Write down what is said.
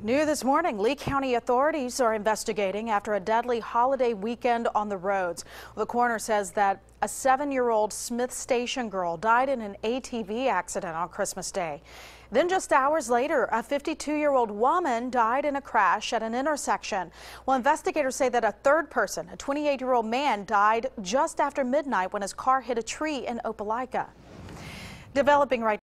New this morning, Lee County authorities are investigating after a deadly holiday weekend on the roads. The coroner says that a 7-year-old Smith Station girl died in an ATV accident on Christmas Day. Then just hours later, a 52-year-old woman died in a crash at an intersection. Well, investigators say that a third person, a 28-year-old man, died just after midnight when his car hit a tree in Opelika. Developing right